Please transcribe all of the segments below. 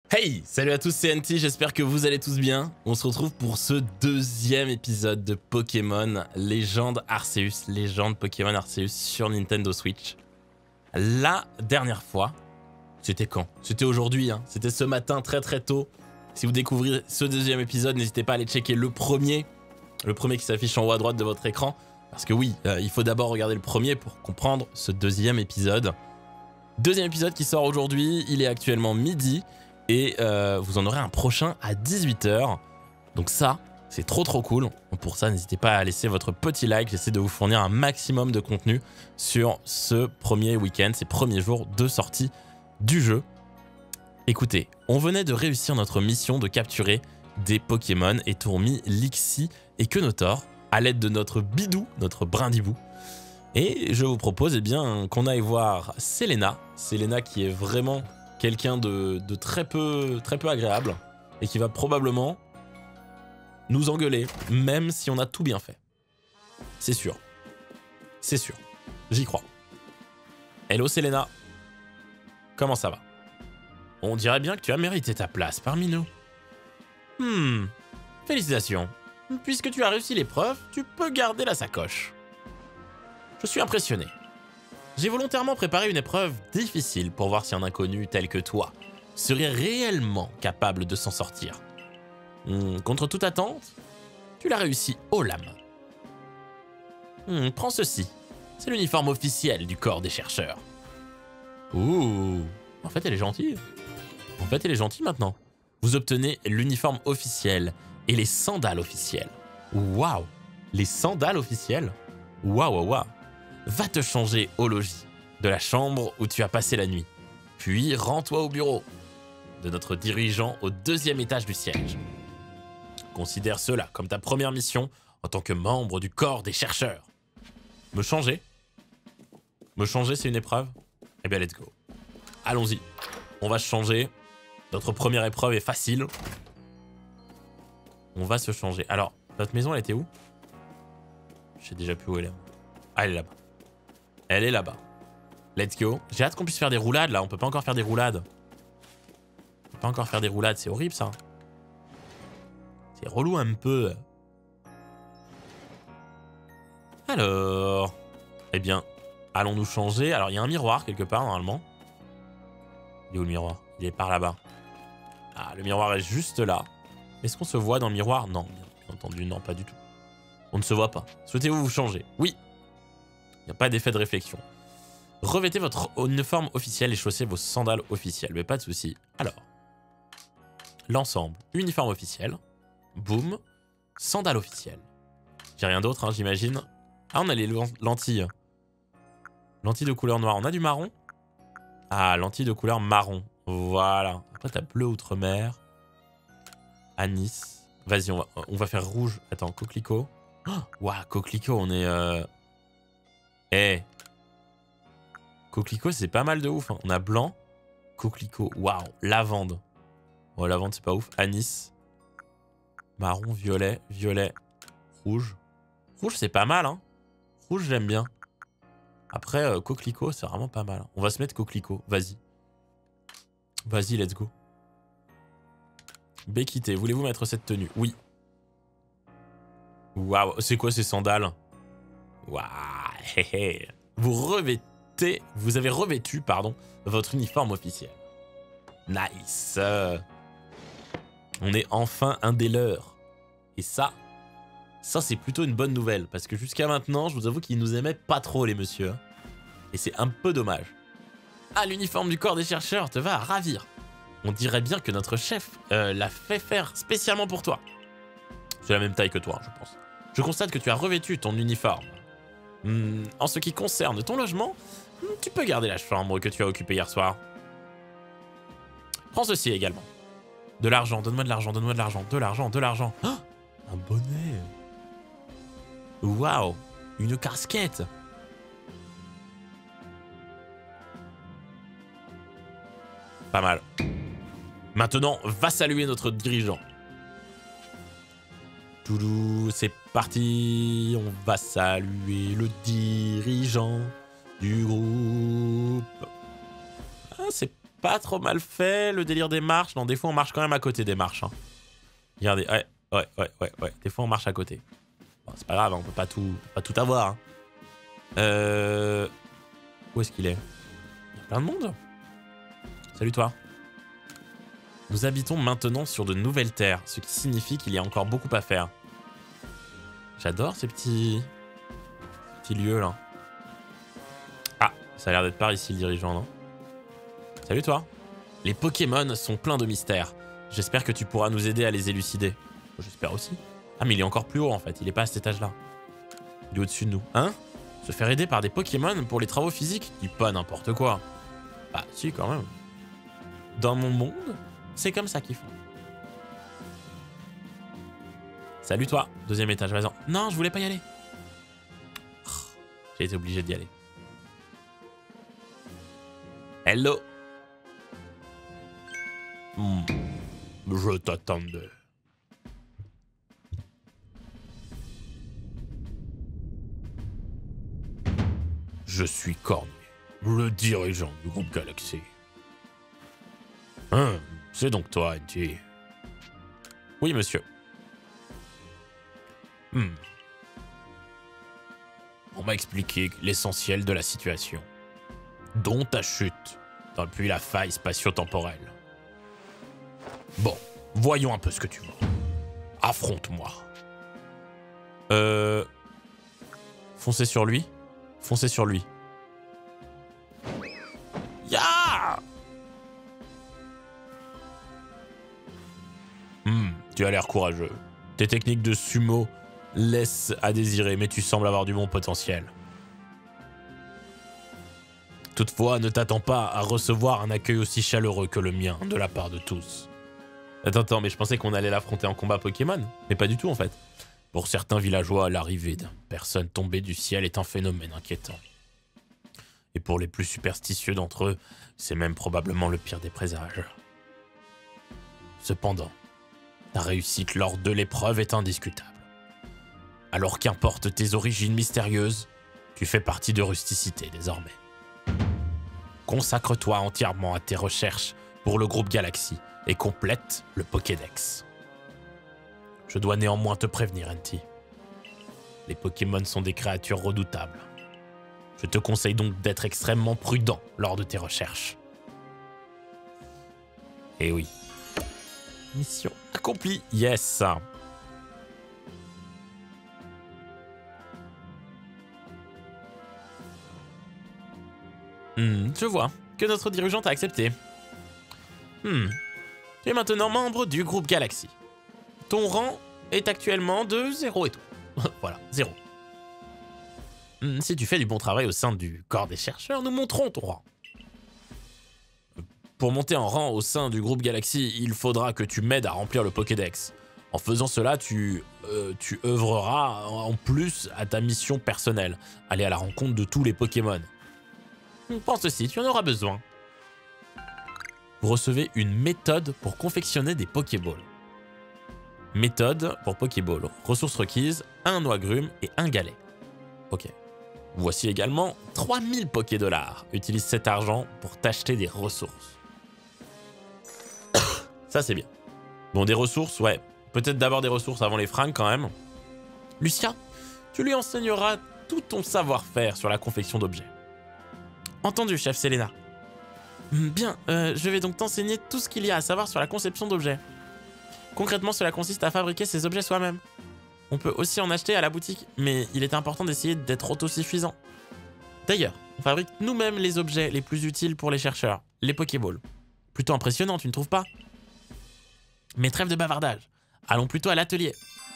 Hey, salut à tous, c'est NT, j'espère que vous allez tous bien. On se retrouve pour ce deuxième épisode de Pokémon Légende Arceus, légende Pokémon Arceus sur Nintendo Switch. La dernière fois, c'était quand? C'était aujourd'hui, hein. C'était ce matin très tôt. Si vous découvrez ce deuxième épisode, n'hésitez pas à aller checker le premier qui s'affiche en haut à droite de votre écran. Parce que oui, il faut d'abord regarder le premier pour comprendre ce deuxième épisode. Deuxième épisode qui sort aujourd'hui, il est actuellement midi. Et vous en aurez un prochain à 18 h. Donc ça, c'est trop cool. Pour ça, n'hésitez pas à laisser votre petit like. J'essaie de vous fournir un maximum de contenu sur ce premier week-end, ces premiers jours de sortie du jeu. Écoutez, on venait de réussir notre mission de capturer des Pokémon et Tourmi, Lixie et Kenotor à l'aide de notre bidou, notre brindibou. Et je vous propose qu'on aille voir Selena. Selena qui est vraiment quelqu'un de très peu agréable et qui va probablement nous engueuler, même si on a tout bien fait. C'est sûr. C'est sûr. J'y crois. Hello Selena. Comment ça va? On dirait bien que tu as mérité ta place parmi nous. Félicitations. Puisque tu as réussi l'épreuve, tu peux garder la sacoche. Je suis impressionné. J'ai volontairement préparé une épreuve difficile pour voir si un inconnu tel que toi serait réellement capable de s'en sortir. Contre toute attente, tu l'as réussi haut la main. Prends ceci. C'est l'uniforme officiel du corps des chercheurs. Ouh. En fait, elle est gentille. Maintenant. Vous obtenez l'uniforme officiel et les sandales officielles. Waouh. Les sandales officielles. Waouh. Va te changer au logis de la chambre où tu as passé la nuit. Puis rends-toi au bureau de notre dirigeant au 2e étage du siège. Considère cela comme ta première mission en tant que membre du corps des chercheurs. Me changer, c'est une épreuve? Eh bien, let's go. Allons-y. On va se changer. Notre première épreuve est facile. On va se changer. Alors, notre maison, elle était où? Je sais déjà plus où elle est. Ah, elle est là-bas. Elle est là-bas. Let's go. J'ai hâte qu'on puisse faire des roulades, là. On peut pas encore faire des roulades. C'est horrible, ça. C'est relou un peu. Alors. Eh bien, allons nous changer. Alors, il y a un miroir quelque part, normalement. Il est où, le miroir? Il est par là-bas. Ah, le miroir est juste là. Est-ce qu'on se voit dans le miroir? Non, bien entendu, non, pas du tout. On ne se voit pas. Souhaitez-vous vous changer? Oui. Il n'y a pas d'effet de réflexion. Revêtez votre uniforme officiel et chaussez vos sandales officielles. Mais pas de souci. Alors, l'ensemble, uniforme officiel. Boum. Sandales officielles. J'ai rien d'autre, hein, j'imagine. Ah, on a les lentilles. Lentilles de couleur noire. On a du marron? Ah, lentilles de couleur marron. Voilà. Après, t'as bleu outre-mer. Anis. Vas-y, on va faire rouge. Attends, coquelicot. Waouh, coquelicot, on est... Coquelicot, c'est pas mal de ouf. Hein. On a blanc, coquelicot, waouh, lavande. Bon, lavande, c'est pas ouf. Anis, marron, violet, rouge. Rouge, c'est pas mal, hein. Rouge, j'aime bien. Après, coquelicot, c'est vraiment pas mal. On va se mettre coquelicot, vas-y. Vas-y, let's go. Béquité, voulez-vous mettre cette tenue? Oui. Waouh, c'est quoi ces sandales? Waouh, vous avez revêtu, votre uniforme officiel. Nice. On est enfin un des leurs. Et ça c'est plutôt une bonne nouvelle. Parce que jusqu'à maintenant, je vous avoue qu'ils nous aimaient pas trop, les messieurs. Et c'est un peu dommage. Ah, l'uniforme du corps des chercheurs te va à ravir. On dirait bien que notre chef l'a fait faire spécialement pour toi. C'est la même taille que toi, je pense. Je constate que tu as revêtu ton uniforme. En ce qui concerne ton logement, tu peux garder la chambre que tu as occupée hier soir. Prends ceci également. De l'argent, donne-moi de l'argent. De l'argent. Oh, un bonnet. Waouh, une casquette. Pas mal. Maintenant, va saluer notre dirigeant. Toudou, c'est parti. On va saluer le dirigeant du groupe. Ah, c'est pas trop mal fait. Le délire des marches. Non, des fois, on marche quand même à côté des marches. Hein. Regardez. Ouais. Des fois, on marche à côté. Bon, c'est pas grave, on peut pas tout avoir. Hein. Où est-ce qu'il est? Il y a plein de monde. Salut toi. Nous habitons maintenant sur de nouvelles terres, ce qui signifie qu'il y a encore beaucoup à faire. J'adore ces petits lieux là. Ah, ça a l'air d'être par ici le dirigeant, non? Salut toi. Les Pokémon sont pleins de mystères. J'espère que tu pourras nous aider à les élucider. J'espère aussi. Ah mais il est encore plus haut en fait, il est pas à cet étage-là. Il est au-dessus de nous. Hein? Se faire aider par des Pokémon pour les travaux physiques? Dis pas n'importe quoi. Bah si quand même. Dans mon monde, c'est comme ça qu'ils font. Salut toi, deuxième étage, vas-y. Non, je voulais pas y aller. J'ai été obligé d'y aller. Hello. Je t'attendais. Je suis Cornier, le dirigeant du groupe Galaxy. Hein, c'est donc toi, NT. Oui, monsieur. On m'a expliqué l'essentiel de la situation, dont ta chute depuis la faille spatio-temporelle. Bon, voyons un peu ce que tu veux. Affronte-moi. Foncez sur lui. Foncez sur lui. Ya! Tu as l'air courageux. Tes techniques de sumo laissent à désirer, mais tu sembles avoir du bon potentiel. Toutefois, ne t'attends pas à recevoir un accueil aussi chaleureux que le mien de la part de tous. Attends, mais je pensais qu'on allait l'affronter en combat Pokémon, mais pas du tout en fait. Pour certains villageois, l'arrivée d'une personne tombée du ciel est un phénomène inquiétant. Et pour les plus superstitieux d'entre eux, c'est même probablement le pire des présages. Cependant, ta réussite lors de l'épreuve est indiscutable. Alors qu'importe tes origines mystérieuses, tu fais partie de Rusticité désormais. Consacre-toi entièrement à tes recherches pour le groupe Galaxy et complète le Pokédex. Je dois néanmoins te prévenir, NT. Les Pokémon sont des créatures redoutables. Je te conseille donc d'être extrêmement prudent lors de tes recherches. Et oui. Mission accomplie. Yes. Je vois que notre dirigeante a accepté. Tu es maintenant membre du groupe Galaxy. Ton rang est actuellement de 0 et tout. Voilà, 0. Si tu fais du bon travail au sein du corps des chercheurs, nous monterons ton rang. Pour monter en rang au sein du groupe Galaxy, il faudra que tu m'aides à remplir le Pokédex. En faisant cela, tu œuvreras en plus à ta mission personnelle, aller à la rencontre de tous les Pokémon. Pense aussi, tu en auras besoin. Vous recevez une méthode pour confectionner des Pokéballs. Méthode pour Pokéball. Ressources requises, 1 noix-grume et 1 galet. Ok. Voici également 3000 Pokédollars. Utilise cet argent pour t'acheter des ressources. Ça, c'est bien. Bon, des ressources, ouais. Peut-être d'abord des ressources avant les fringues, quand même. Lucia, tu lui enseigneras tout ton savoir-faire sur la confection d'objets. Entendu, chef Selena. Bien, je vais donc t'enseigner tout ce qu'il y a à savoir sur la conception d'objets. Concrètement, cela consiste à fabriquer ces objets soi-même. On peut aussi en acheter à la boutique, mais il est important d'essayer d'être autosuffisant. D'ailleurs, on fabrique nous-mêmes les objets les plus utiles pour les chercheurs, les Pokéballs. Plutôt impressionnant, tu ne trouves pas? Mais trêve de bavardage. Allons plutôt à l'atelier.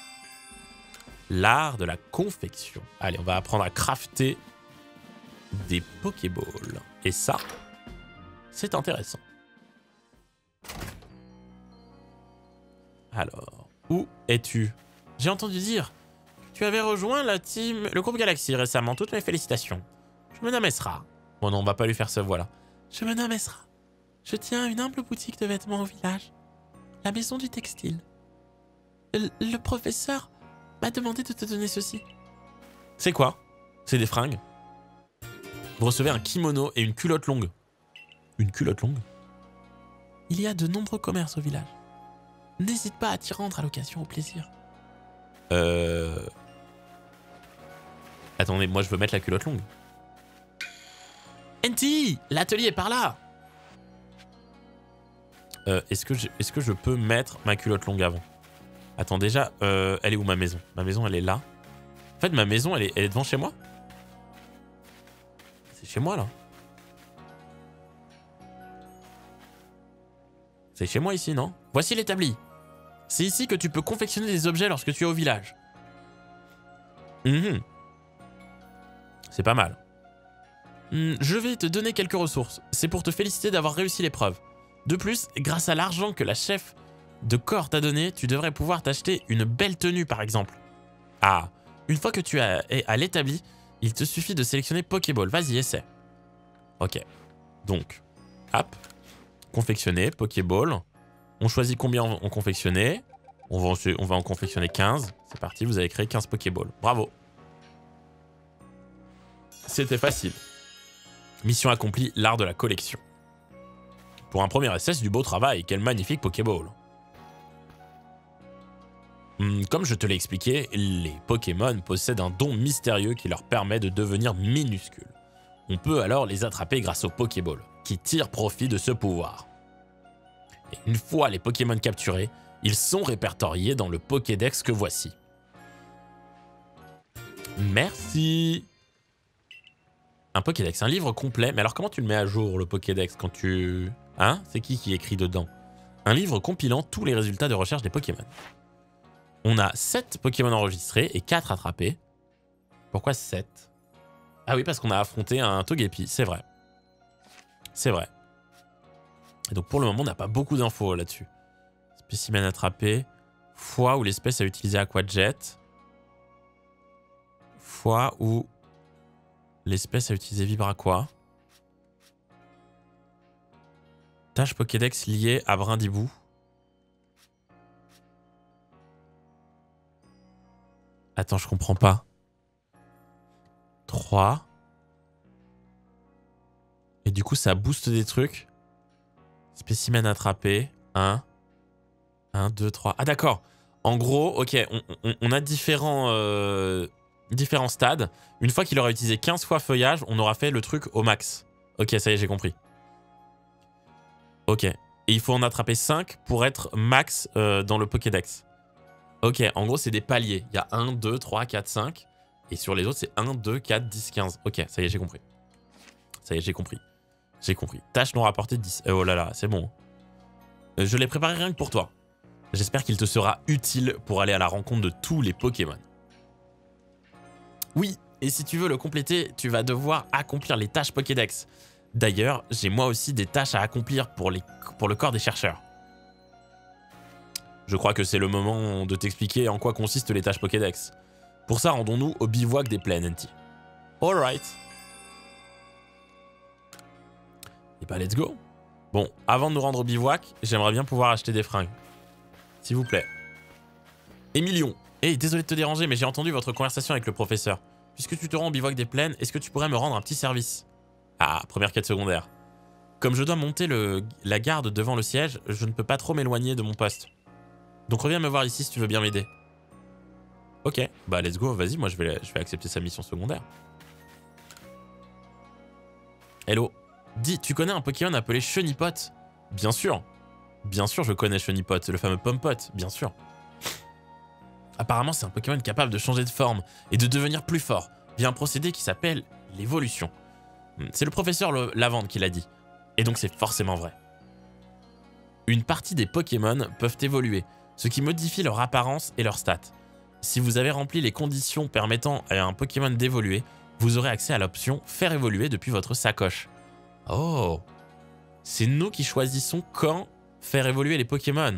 L'art de la confection. Allez, on va apprendre à crafter des Pokéballs. Et ça, c'est intéressant. Alors, où es-tu? J'ai entendu dire que tu avais rejoint le groupe Galaxy récemment. Toutes mes félicitations. Je me nomme Esra. Bon non, on va pas lui faire ce voilà. Je me nomme Esra. Je tiens une humble boutique de vêtements au village. La maison du textile. Le professeur m'a demandé de te donner ceci. C'est quoi? C'est des fringues. Vous recevez un kimono et une culotte longue. Une culotte longue? Il y a de nombreux commerces au village. N'hésite pas à t'y rendre à l'occasion au plaisir. Attendez, moi je veux mettre la culotte longue. NT, l'atelier est par là. Est-ce que je peux mettre ma culotte longue avant? Attends, déjà, elle est où ma maison? Ma maison, elle est là. En fait, ma maison, elle est devant chez moi? C'est chez moi, là. C'est chez moi, ici, non? Voici l'établi. C'est ici que tu peux confectionner des objets lorsque tu es au village. C'est pas mal. Je vais te donner quelques ressources. C'est pour te féliciter d'avoir réussi l'épreuve. De plus, grâce à l'argent que la chef de corps t'a donné, tu devrais pouvoir t'acheter une belle tenue, par exemple. Ah, une fois que tu es à l'établi, il te suffit de sélectionner Pokéball. Vas-y, essaie. Ok. Donc, hop. Confectionner, Pokéball. On choisit combien on confectionnait. On va en confectionner 15. C'est parti, vous avez créé 15 Pokéball. Bravo. C'était facile. Mission accomplie, l'art de la collection. Pour un premier essai, c'est du beau travail. Quel magnifique Pokéball. Comme je te l'ai expliqué, les Pokémon possèdent un don mystérieux qui leur permet de devenir minuscules. On peut alors les attraper grâce au Pokéball, qui tire profit de ce pouvoir. Et une fois les Pokémon capturés, ils sont répertoriés dans le Pokédex que voici. Merci. Un Pokédex, un livre complet. Mais alors comment tu le mets à jour, le Pokédex, quand tu... Hein? C'est qui écrit dedans? Un livre compilant tous les résultats de recherche des Pokémon. On a 7 Pokémon enregistrés et 4 attrapés. Pourquoi 7? Ah oui, parce qu'on a affronté un Togepi, c'est vrai. C'est vrai. Et donc pour le moment, on n'a pas beaucoup d'infos là-dessus. Spécimen attrapé. Fois où l'espèce a utilisé Aquajet. Fois où l'espèce a utilisé Vibraqua. Tâche Pokédex liée à Brindibou. Attends, je comprends pas. 3. Et du coup, ça booste des trucs. Spécimen attrapé. 1. 1, 2, 3. Ah d'accord. En gros, ok, on a différents stades. Une fois qu'il aura utilisé 15 fois feuillage, on aura fait le truc au max. Ok, ça y est, j'ai compris. Ok. Et il faut en attraper 5 pour être max dans le Pokédex. Ok, en gros, c'est des paliers. Il y a 1, 2, 3, 4, 5. Et sur les autres, c'est 1, 2, 4, 10, 15. Ok, ça y est, j'ai compris. Ça y est, j'ai compris. J'ai compris. Tâche non rapportée 10. Oh là là, c'est bon. Je l'ai préparé rien que pour toi. J'espère qu'il te sera utile pour aller à la rencontre de tous les Pokémon. Oui, et si tu veux le compléter, tu vas devoir accomplir les tâches Pokédex. D'ailleurs, j'ai moi aussi des tâches à accomplir pour le corps des chercheurs. Je crois que c'est le moment de t'expliquer en quoi consistent les tâches Pokédex. Pour ça, rendons-nous au bivouac des plaines, NT. Alright. Et bah, let's go. Bon, avant de nous rendre au bivouac, j'aimerais bien pouvoir acheter des fringues. S'il vous plaît. Émilion. Hey, désolé de te déranger, mais j'ai entendu votre conversation avec le professeur. Puisque tu te rends au bivouac des plaines, est-ce que tu pourrais me rendre un petit service? Ah, première quête secondaire. Comme je dois monter la garde devant le siège, je ne peux pas trop m'éloigner de mon poste. Donc reviens me voir ici si tu veux bien m'aider. Ok, bah let's go, vas-y, moi je vais accepter sa mission secondaire. Hello. Dis, tu connais un Pokémon appelé Chenipot? Bien sûr. Bien sûr, je connais Chenipot, le fameux Pompot, bien sûr. Apparemment, c'est un Pokémon capable de changer de forme et de devenir plus fort via un procédé qui s'appelle l'évolution. C'est le professeur Lavande qui l'a dit. Et donc c'est forcément vrai. Une partie des Pokémon peuvent évoluer, ce qui modifie leur apparence et leurs stats. Si vous avez rempli les conditions permettant à un Pokémon d'évoluer, vous aurez accès à l'option « Faire évoluer depuis votre sacoche ». Oh! C'est nous qui choisissons quand faire évoluer les Pokémon.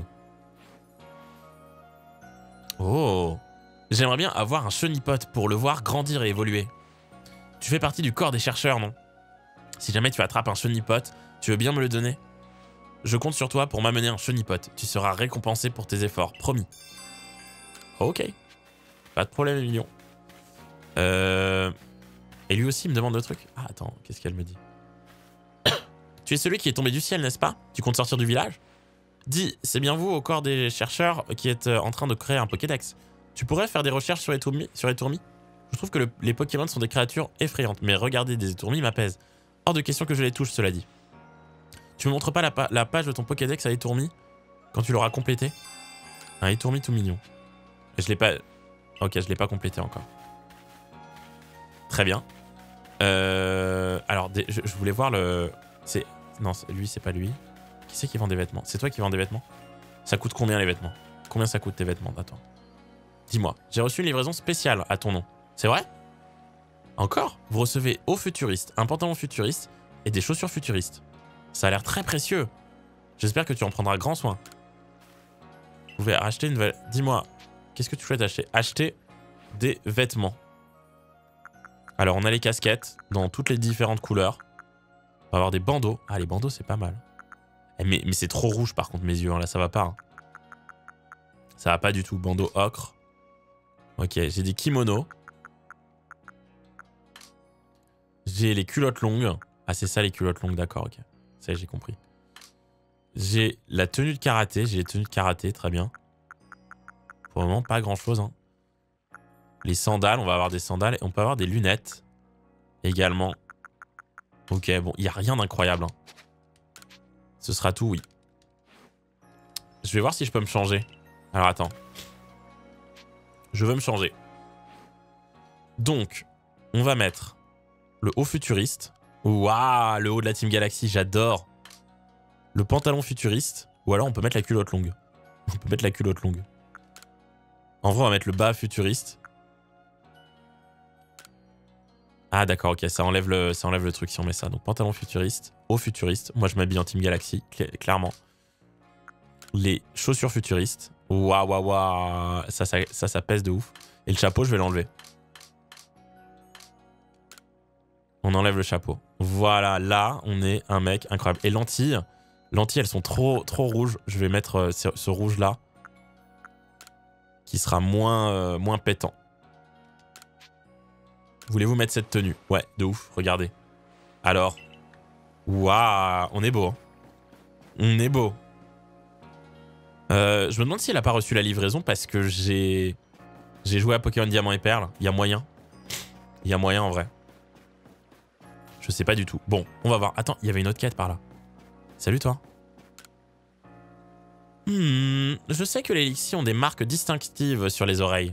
Oh! J'aimerais bien avoir un Chenipot pour le voir grandir et évoluer. Tu fais partie du corps des chercheurs, non? Si jamais tu attrapes un Chenipot, tu veux bien me le donner? Je compte sur toi pour m'amener un Chenipot. Tu seras récompensé pour tes efforts, promis. Ok. Pas de problème, Emilion. Et lui aussi, il me demande le truc. Ah, attends, qu'est-ce qu'elle me dit? Tu es celui qui est tombé du ciel, n'est-ce pas? Tu comptes sortir du village? Dis, c'est bien vous, au corps des chercheurs, qui êtes en train de créer un Pokédex. Tu pourrais faire des recherches sur les tourmis? Je trouve que les Pokémon sont des créatures effrayantes, mais regarder des étourmis m'apaise. Hors de question que je les touche, cela dit. Tu me montres pas la page de ton Pokédex à étourmis quand tu l'auras complété? Un étourmi tout mignon. Je l'ai pas... Ok, je l'ai pas complété encore. Très bien. Alors, je voulais voir le... Non, lui, c'est pas lui. Qui c'est qui vend des vêtements? C'est toi qui vends des vêtements? Ça coûte combien les vêtements? Combien ça coûte tes vêtements? Attends. Dis-moi, j'ai reçu une livraison spéciale à ton nom. C'est vrai? Encore? Vous recevez au futuriste, un pantalon futuriste et des chaussures futuristes. Ça a l'air très précieux. J'espère que tu en prendras grand soin. Vous pouvez acheter une nouvelle... Dis-moi, qu'est-ce que tu souhaites acheter? Acheter des vêtements. Alors, on a les casquettes dans toutes les différentes couleurs. On va avoir des bandeaux. Ah, les bandeaux, c'est pas mal. Mais c'est trop rouge, par contre, mes yeux. Hein. Là, ça va pas. Hein. Ça va pas du tout. Bandeau ocre. Ok, j'ai des kimonos. J'ai les culottes longues. Ah, c'est ça, les culottes longues. D'accord, ok. Ça, j'ai compris. J'ai la tenue de karaté. J'ai les tenues de karaté, très bien. Pour le moment, pas grand-chose. Hein. Les sandales, on va avoir des sandales. Et on peut avoir des lunettes également. Ok, bon, il n'y a rien d'incroyable. Hein. Ce sera tout, oui. Je vais voir si je peux me changer. Alors, attends. Je veux me changer. Donc, on va mettre le haut futuriste. Waouh, le haut de la Team Galaxy, j'adore. Le pantalon futuriste. Ou alors, on peut mettre la culotte longue. On peut mettre la culotte longue. En vrai, on va mettre le bas futuriste. Ah d'accord, ok, ça enlève le truc si on met ça. Donc pantalon futuriste, haut futuriste. Moi je m'habille en Team Galaxy, clairement. Les chaussures futuristes. Waouh, waouh, waouh. Ça pèse de ouf. Et le chapeau, je vais l'enlever. On enlève le chapeau. Voilà, là, on est un mec incroyable. Et lentilles, elles sont trop rouges. Je vais mettre ce rouge-là. Qui sera moins pétant. Voulez-vous mettre cette tenue? Ouais, de ouf, regardez. Alors. Waouh, on est beau. Hein. On est beau. Je me demande si elle a pas reçu la livraison parce que j'ai joué à Pokémon Diamant et Perle. Il y a moyen. Il y a moyen en vrai. Je sais pas du tout. Bon, on va voir. Attends, il y avait une autre quête par là. Salut toi. Je sais que les Lixi ont des marques distinctives sur les oreilles.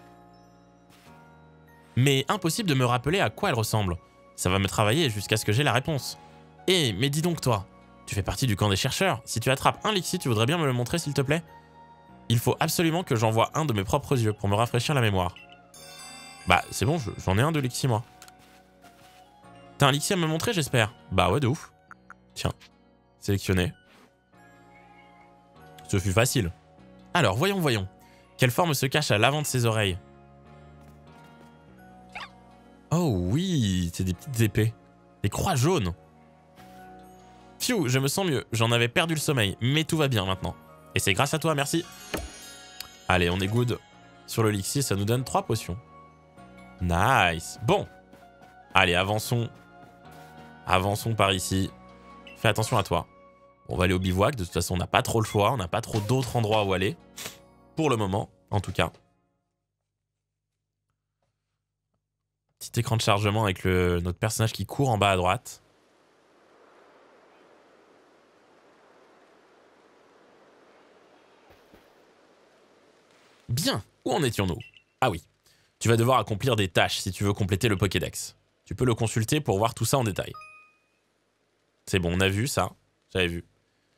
Mais impossible de me rappeler à quoi elles ressemblent. Ça va me travailler jusqu'à ce que j'ai la réponse. Eh, mais dis donc toi, tu fais partie du camp des chercheurs. Si tu attrapes un Lixi, tu voudrais bien me le montrer s'il te plaît? Il faut absolument que j'envoie un de mes propres yeux pour me rafraîchir la mémoire. Bah c'est bon, j'en ai un de Lixi moi. T'as un Lixi à me montrer j'espère? Bah ouais de ouf. Tiens, sélectionné. Ce fut facile. Alors voyons. Quelle forme se cache à l'avant de ses oreilles? Oh oui, c'est des petites épées. Des croix jaunes. Pfiou, je me sens mieux. J'en avais perdu le sommeil, mais tout va bien maintenant. Et c'est grâce à toi, merci. Allez, on est good. Sur le Lixi, ça nous donne 3 potions. Nice. Bon. Allez, avançons. Avançons par ici. Fais attention à toi. On va aller au bivouac. De toute façon, on n'a pas trop le choix. On n'a pas trop d'autres endroits où aller. Pour le moment, en tout cas. Petit écran de chargement avec notre personnage qui court en bas à droite. Bien, où en étions-nous? Ah oui, tu vas devoir accomplir des tâches si tu veux compléter le Pokédex. Tu peux le consulter pour voir tout ça en détail. C'est bon, on a vu ça. J'avais vu.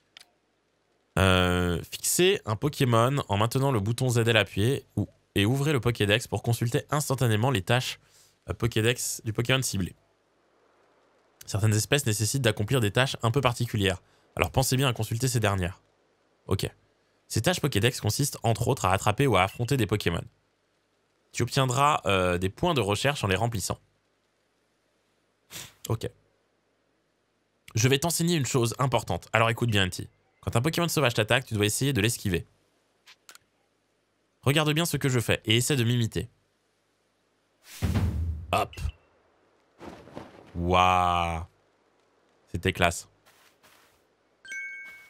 Fixez un Pokémon en maintenant le bouton ZL appuyé et ouvrez le Pokédex pour consulter instantanément les tâches Pokédex du Pokémon ciblé. Certaines espèces nécessitent d'accomplir des tâches un peu particulières, alors pensez bien à consulter ces dernières. Ok. Ces tâches Pokédex consistent entre autres à attraper ou à affronter des Pokémon. Tu obtiendras des points de recherche en les remplissant. Ok. Je vais t'enseigner une chose importante, alors écoute bien Anti. Quand un Pokémon sauvage t'attaque, tu dois essayer de l'esquiver. Regarde bien ce que je fais et essaie de m'imiter. Hop. Waouh. C'était classe.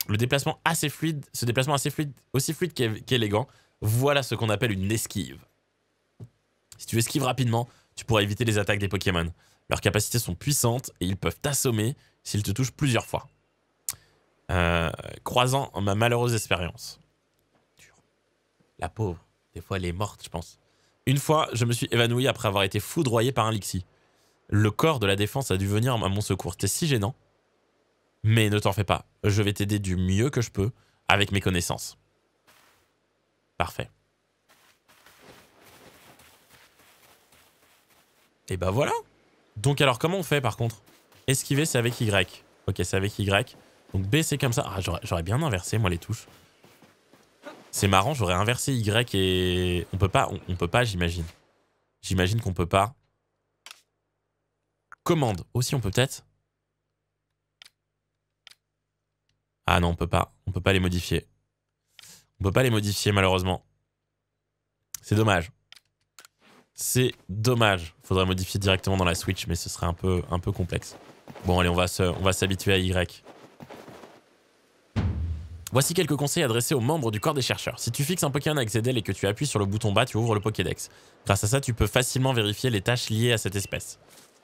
Le déplacement assez fluide, ce déplacement assez fluide, aussi fluide qu'élégant, voilà ce qu'on appelle une esquive. Si tu esquives rapidement, tu pourras éviter les attaques des Pokémon. Leurs capacités sont puissantes et ils peuvent t'assommer s'ils te touchent plusieurs fois. Croisant ma malheureuse expérience. La pauvre, des fois elle est morte, je pense. Une fois, je me suis évanoui après avoir été foudroyé par un Lixie. Le corps de la défense a dû venir à mon secours. C'était si gênant. Mais ne t'en fais pas, je vais t'aider du mieux que je peux avec mes connaissances. Parfait. Et bah voilà. Donc alors comment on fait par contre? Esquiver c'est avec Y. Ok, c'est avec Y. Donc B c'est comme ça. Ah, j'aurais bien inversé moi les touches. C'est marrant, j'aurais inversé Y et... On peut pas j'imagine. J'imagine qu'on peut pas. Commande. Aussi on peut peut-être. Ah non, on peut pas. On peut pas les modifier. On peut pas les modifier malheureusement. C'est dommage. C'est dommage. Faudrait modifier directement dans la Switch, mais ce serait un peu complexe. Bon allez, on va s'habituer à Y. Voici quelques conseils adressés aux membres du corps des chercheurs. Si tu fixes un Pokémon avec ZL et que tu appuies sur le bouton bas, tu ouvres le Pokédex. Grâce à ça, tu peux facilement vérifier les tâches liées à cette espèce.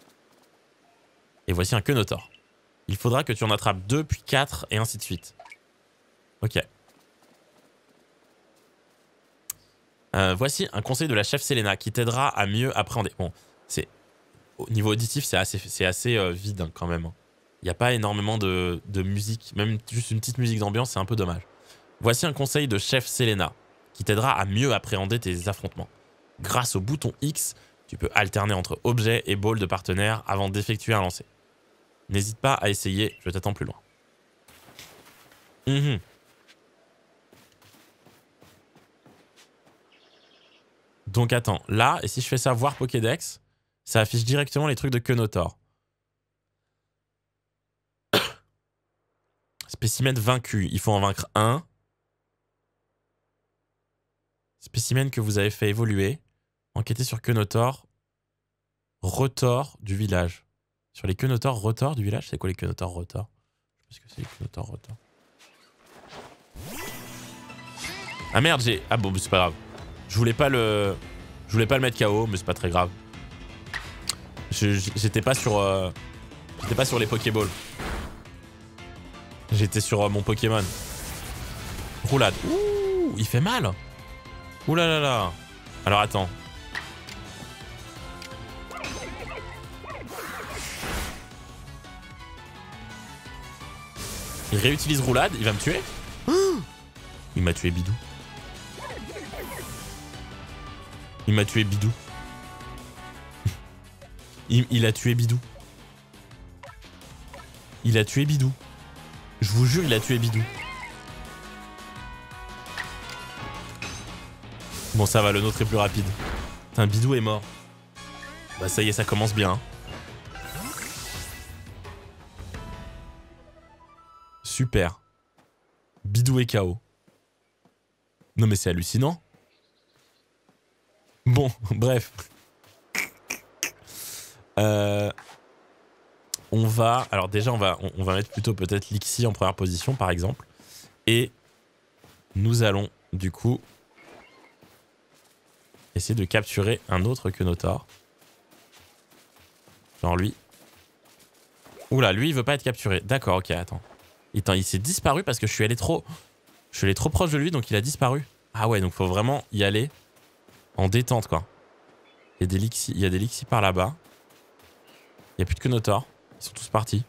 Et voici un Quenotor. Il faudra que tu en attrapes 2, puis 4, et ainsi de suite. Ok. Voici un conseil de la chef Selena qui t'aidera à mieux appréhender. Bon, au niveau auditif, c'est assez vide hein, quand même. Il n'y a pas énormément de musique. Même juste une petite musique d'ambiance, c'est un peu dommage. Voici un conseil de chef Selena qui t'aidera à mieux appréhender tes affrontements. Grâce au bouton X, tu peux alterner entre objets et balles de partenaires avant d'effectuer un lancer. N'hésite pas à essayer, je t'attends plus loin. Donc attends, là, et si je fais ça voir Pokédex, ça affiche directement les trucs de Quenotor. Spécimen vaincu, il faut en vaincre un. Spécimen que vous avez fait évoluer. Enquêtez sur Quenotor. Retors du village. Sur les Quenotor retors du village, c'est quoi les Quenotor retors? Je sais pas ce que c'est les Quenotor retors. Ah merde, j'ai... Ah bon, c'est pas grave. Je voulais pas le mettre KO, mais c'est pas très grave. J'étais pas sur... J'étais pas sur les Pokéballs. J'étais sur mon Pokémon. Roulade. Ouh, il fait mal. Ouh là là là. Alors attends. Il réutilise roulade, il va me tuer. Il m'a tué Bidou. Il m'a tué Bidou. Il a tué Bidou. Il a tué Bidou. Je vous jure, il a tué Bidou. Bon, ça va, le nôtre est plus rapide. Putain, Bidou est mort. Bah ça y est, ça commence bien. Super. Bidou est KO. Non mais c'est hallucinant. Bon, bref. On va... Alors déjà, on va mettre plutôt peut-être Lixie en première position, par exemple. Et nous allons, du coup, essayer de capturer un autre Quenotor. Genre lui. Oula, lui, il veut pas être capturé. D'accord, ok, attends. Attends, il s'est disparu parce que je suis allé trop proche de lui, donc il a disparu. Ah ouais, donc faut vraiment y aller en détente, quoi. Il y a des Lixie par là-bas. Il n'y a plus de Quenotor. Ils sont tous partis.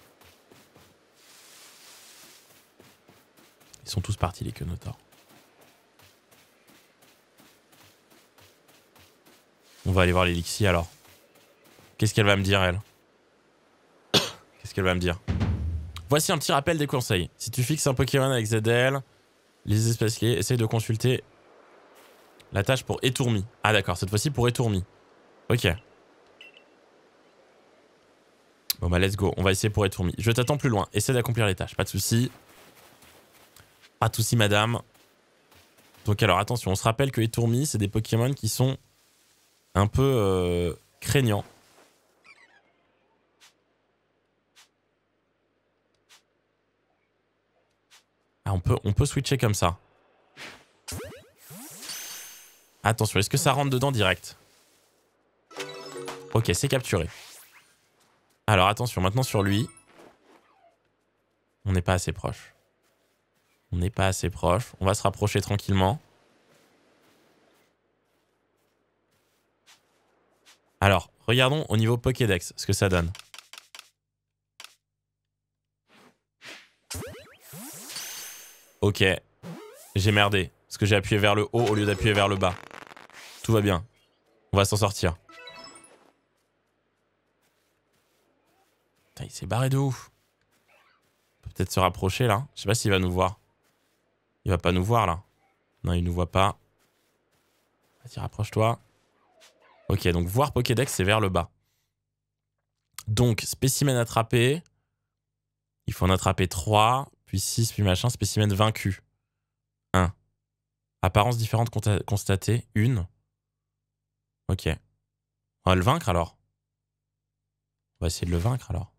Ils sont tous partis, les Quenotor. On va aller voir les Lixie, alors. Qu'est-ce qu'elle va me dire, elle? Qu'est-ce qu'elle va me dire? Voici un petit rappel des conseils. Si tu fixes un Pokémon avec ZL, les espèces liées, essaye de consulter la tâche pour Étourmi. Ah d'accord, cette fois-ci pour Étourmi. Ok. Bon bah let's go, on va essayer pour Étourmi. Je t'attends plus loin, essaie d'accomplir les tâches, pas de soucis. Pas de soucis madame. Donc alors attention, on se rappelle que Étourmi, c'est des Pokémon qui sont un peu craignants. Ah, on peut switcher comme ça. Attention, est-ce que ça rentre dedans direct? Ok, c'est capturé. Alors attention, maintenant sur lui. On n'est pas assez proche. On n'est pas assez proche. On va se rapprocher tranquillement. Alors, regardons au niveau Pokédex ce que ça donne. Ok. J'ai merdé. Parce que j'ai appuyé vers le haut au lieu d'appuyer vers le bas. Tout va bien. On va s'en sortir. Putain, il s'est barré de ouf. On peut peut-être se rapprocher là. Je sais pas s'il va nous voir. Il va pas nous voir là. Non, il nous voit pas. Vas-y, rapproche-toi. Ok, donc voir Pokédex, c'est vers le bas. Donc, spécimen attrapé. Il faut en attraper 3, puis 6, puis machin. Spécimen vaincu. 1. Apparence différente constatée. 1. Ok. On va le vaincre alors. On va essayer de le vaincre alors.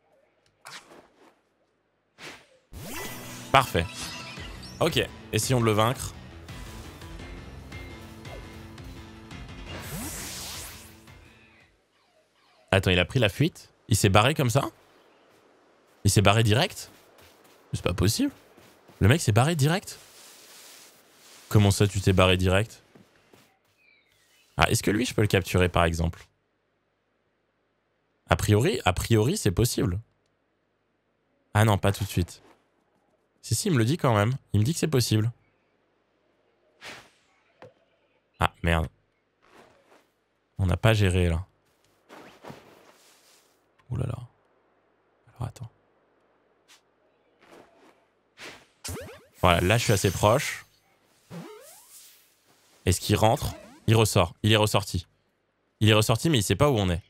Parfait. Ok, essayons de le vaincre. Attends, il a pris la fuite? Il s'est barré comme ça? Il s'est barré direct? C'est pas possible. Le mec s'est barré direct? Comment ça, tu t'es barré direct? Ah, est-ce que lui, je peux le capturer, par exemple? A priori, c'est possible. Ah non, pas tout de suite. Si, il me le dit quand même. Il me dit que c'est possible. Ah, merde. On n'a pas géré, là. Ouh là là. Alors, attends. Voilà, là, je suis assez proche. Est-ce qu'il rentre? Il ressort. Il est ressorti. Il est ressorti, mais il sait pas où on est.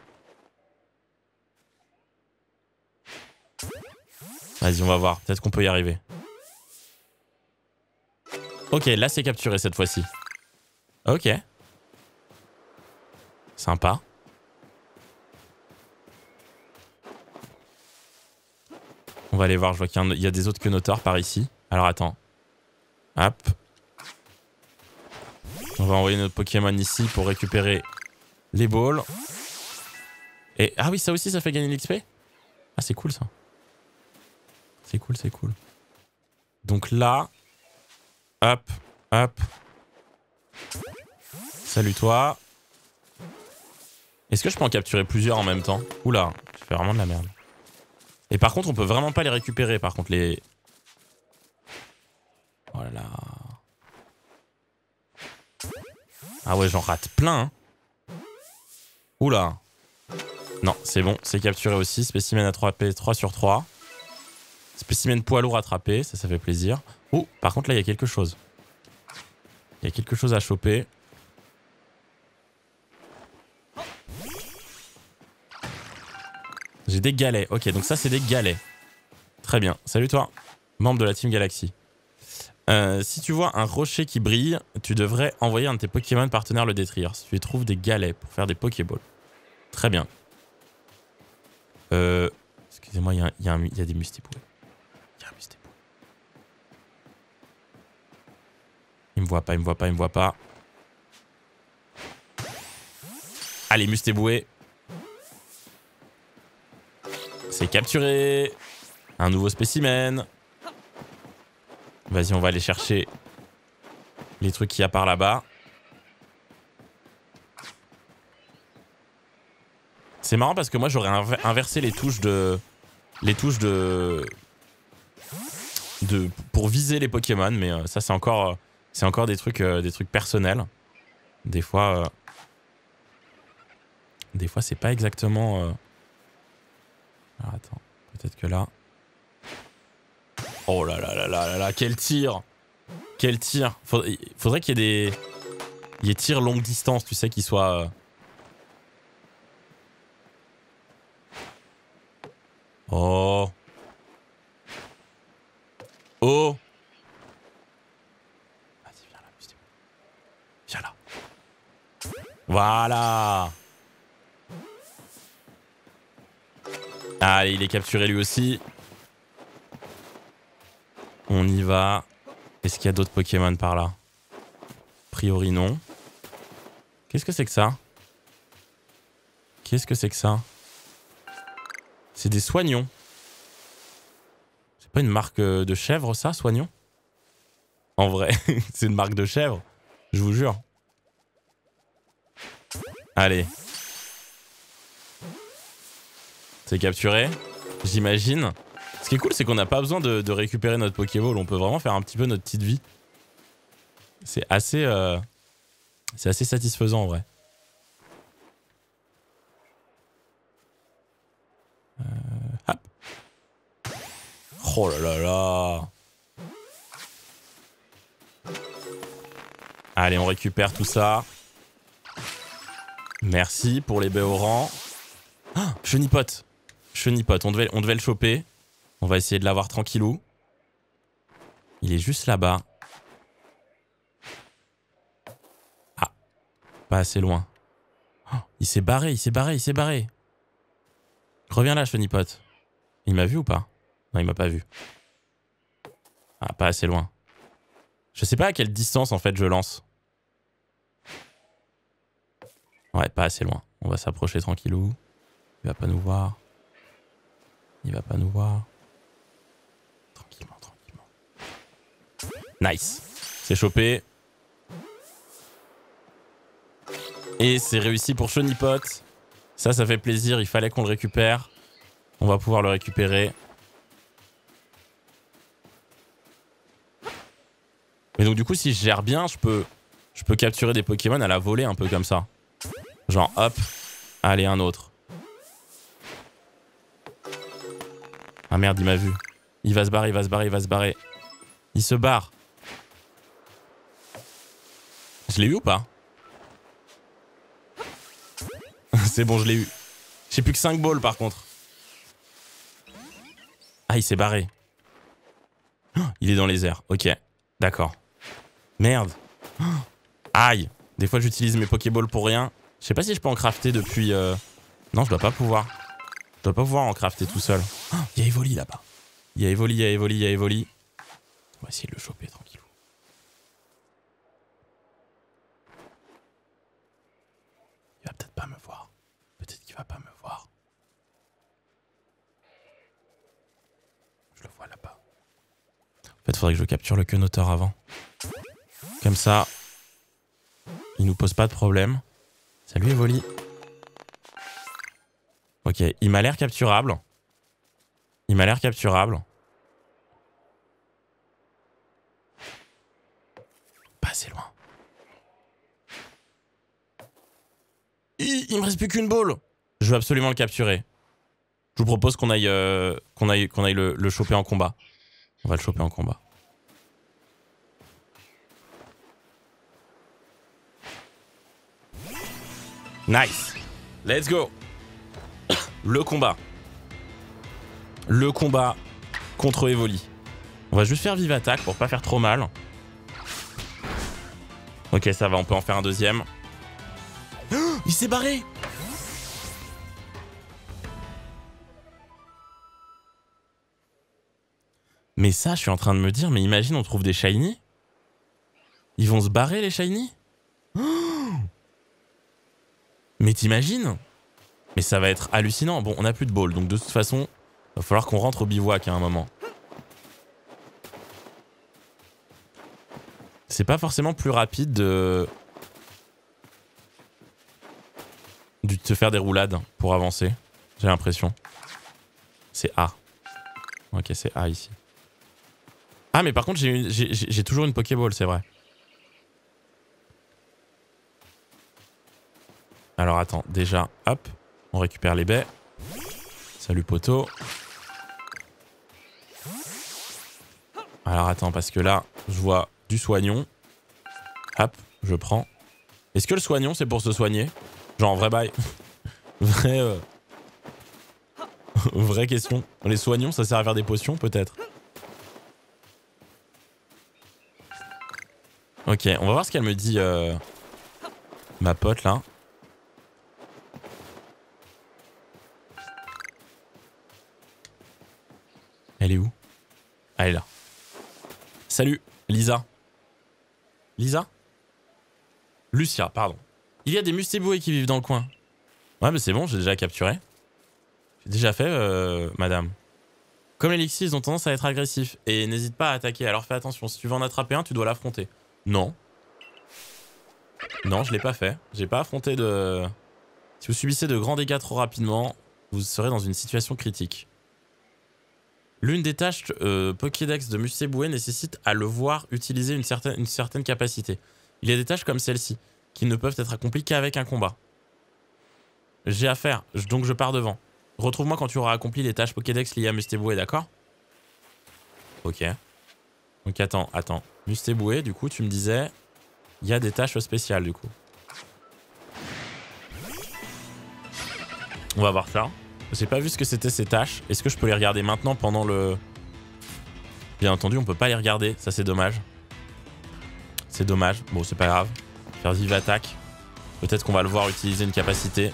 Vas-y, on va voir. Peut-être qu'on peut y arriver. Ok, là, c'est capturé cette fois-ci. Ok. Sympa. On va aller voir. Je vois qu'il y a des autres quenotors par ici. Alors, attends. Hop. On va envoyer notre Pokémon ici pour récupérer les balls. Et ah oui, ça aussi, ça fait gagner l'XP. Ah, c'est cool, ça. C'est cool, c'est cool. Donc là... Hop, hop. Salut toi. Est-ce que je peux en capturer plusieurs en même temps? Oula, je fais vraiment de la merde. Et par contre, on peut vraiment pas les récupérer, par contre, les... Oh là là. Ah ouais, j'en rate plein. Hein. Oula. Non, c'est bon, c'est capturé aussi. Spécimen attrapé 3 sur 3. Spécimen poids lourd attrapé, ça fait plaisir. Oh, par contre, là, il y a quelque chose. Il y a quelque chose à choper. J'ai des galets. Ok, donc ça, c'est des galets. Très bien. Salut toi, membre de la Team Galaxy. Si tu vois un rocher qui brille, tu devrais envoyer un de tes Pokémon partenaires le détruire. Si tu y trouves des galets pour faire des Pokéballs. Très bien. Excusez-moi, il y a des mustipoués. Il y a un mustipoué. Il me voit pas, il me voit pas, il me voit pas. Allez, mustiboué. C'est capturé. Un nouveau spécimen. Vas-y, on va aller chercher les trucs qu'il y a par là-bas. C'est marrant parce que moi, j'aurais inversé les touches de... pour viser les Pokémon, mais ça, c'est encore des trucs personnels. Des fois, c'est pas exactement... Alors, attends, peut-être que là... Oh là là là là là là, quel tir! Quel tir! Faudrait qu'il y ait des tirs longue distance, tu sais, qui soient... Oh! Oh! Vas-y, viens là, viens là. Voilà! Allez, il est capturé lui aussi. On y va. Est-ce qu'il y a d'autres Pokémon par là? A priori non. Qu'est-ce que c'est que ça? Qu'est-ce que c'est que ça? C'est des soignons. C'est pas une marque de chèvre ça, soignons? En vrai, c'est une marque de chèvre. Je vous jure. Allez. C'est capturé, j'imagine. Ce qui est cool, c'est qu'on n'a pas besoin de récupérer notre Pokéball. On peut vraiment faire un petit peu notre petite vie. C'est assez satisfaisant en vrai. Hop. Oh là là là. Allez, on récupère tout ça. Merci pour les baies au rang. Ah, Chenipote. Chenipote, on devait le choper. On va essayer de l'avoir tranquillou. Il est juste là-bas. Ah, pas assez loin. Oh, il s'est barré, il s'est barré, il s'est barré. Reviens là, Chenipote. Il m'a vu ou pas? Non, il m'a pas vu. Ah, pas assez loin. Je sais pas à quelle distance, en fait, je lance. Ouais, pas assez loin. On va s'approcher tranquillou. Il va pas nous voir. Il va pas nous voir. Tranquillement, tranquillement. Nice. C'est chopé. Et c'est réussi pour Chenipote. Ça fait plaisir. Il fallait qu'on le récupère. On va pouvoir le récupérer. Mais donc du coup, si je gère bien, je peux capturer des Pokémon à la volée un peu comme ça. Genre hop. Allez, un autre. Ah merde, il m'a vu. Il va se barrer, il va se barrer, il va se barrer. Il se barre. Je l'ai eu ou pas? C'est bon, je l'ai eu. J'ai plus que 5 balls par contre. Ah, il s'est barré. Oh, il est dans les airs. Ok, d'accord. Merde. Oh, aïe. Des fois, j'utilise mes Pokéballs pour rien. Je sais pas si je peux en crafter depuis... Non, je dois pas pouvoir. Je dois pas pouvoir en crafter tout seul. Oh, il y a Evoli là-bas. Il y a Evoli, il y a Evoli, il y a Evoli. On va essayer de le choper tranquillou. Il va peut-être pas me voir. Peut-être qu'il va pas me voir. Je le vois là-bas. En fait, il faudrait que je capture le quenoteur avant. Comme ça, il nous pose pas de problème. Salut Evoli. Ok, il m'a l'air capturable. Il m'a l'air capturable. Pas assez loin. Il me reste plus qu'une balle. Je veux absolument le capturer. Je vous propose qu'on aille, le choper en combat. On va le choper en combat. Nice. Let's go. Le combat. Le combat contre Evoli. On va juste faire vive attaque pour pas faire trop mal. Ok, ça va, on peut en faire un deuxième. Oh, il s'est barré. Mais ça, je suis en train de me dire, mais imagine, on trouve des shiny. Ils vont se barrer, les shiny. Oh, mais t'imagines? Mais ça va être hallucinant. Bon, on a plus de ball, donc de toute façon, va falloir qu'on rentre au bivouac à un moment. C'est pas forcément plus rapide de te faire des roulades pour avancer. J'ai l'impression. C'est A. Ok, c'est A ici. Ah, mais par contre, j'ai toujours une Pokéball, c'est vrai. Alors attends, déjà, hop, on récupère les baies. Salut poteau. Alors attends, parce que là, je vois du soignon. Hop, je prends. Est-ce que le soignon, c'est pour se soigner? Genre, vrai bail. Vraie question. Les soignons, ça sert à faire des potions, peut-être? Ok, on va voir ce qu'elle me dit, ma pote, là. Elle est où? Elle est là. Salut, Lisa. Lisa? Lucia, pardon. Il y a des mustéboués qui vivent dans le coin. Ouais, mais c'est bon, j'ai déjà capturé. J'ai déjà fait, madame. Comme les Lixis, ils ont tendance à être agressifs. Et n'hésite pas à attaquer, alors fais attention. Si tu veux en attraper un, tu dois l'affronter. Non. Non, je l'ai pas fait. J'ai pas affronté de... Si vous subissez de grands dégâts trop rapidement, vous serez dans une situation critique. L'une des tâches Pokédex de Mustéboué nécessite à le voir utiliser une certaine capacité. Il y a des tâches comme celle-ci, qui ne peuvent être accomplies qu'avec un combat. J'ai à faire, donc je pars devant. Retrouve-moi quand tu auras accompli les tâches Pokédex liées à Mustéboué, d'accord? Ok. Donc attends. Mustéboué, du coup, tu me disais... Il y a des tâches spéciales, du coup. On va voir ça. J'ai pas vu ce que c'était ces tâches. Est-ce que je peux les regarder maintenant pendant le... Bien entendu, on peut pas les regarder. Ça, c'est dommage. C'est dommage. Bon, c'est pas grave. Faire vive attaque. Peut-être qu'on va le voir utiliser une capacité.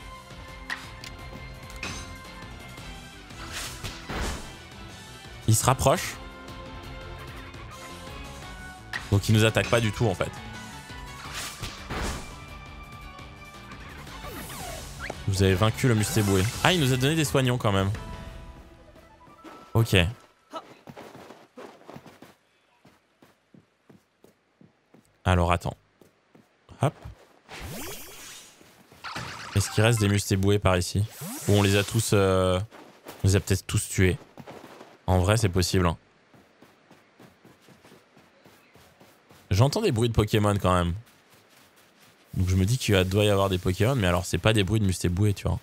Il se rapproche. Donc il nous attaque pas du tout en fait. Vous avez vaincu le Mustéboué. Ah, il nous a donné des soignons quand même. Ok. Alors attends. Hop. Est-ce qu'il reste des Mustéboués par ici? Ou on les a tous... On les a peut-être tous tués. En vrai, c'est possible. Hein. J'entends des bruits de Pokémon quand même. Donc je me dis qu'il doit y avoir des Pokémon, mais alors c'est pas des bruits de Mustéboué, tu vois.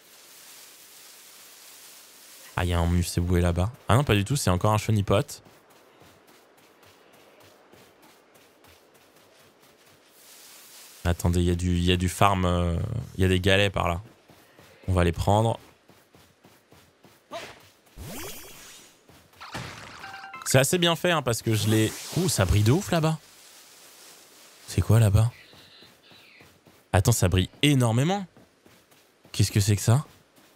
Ah, il y a un Mustéboué là-bas. Ah non, pas du tout, c'est encore un Chonipot. Attendez, il y a du farm, il y a des galets par là. On va les prendre. C'est assez bien fait hein, parce que je l'ai... Ouh, ça brille de ouf là-bas. C'est quoi là-bas? Attends, ça brille énormément. Qu'est-ce que c'est que ça?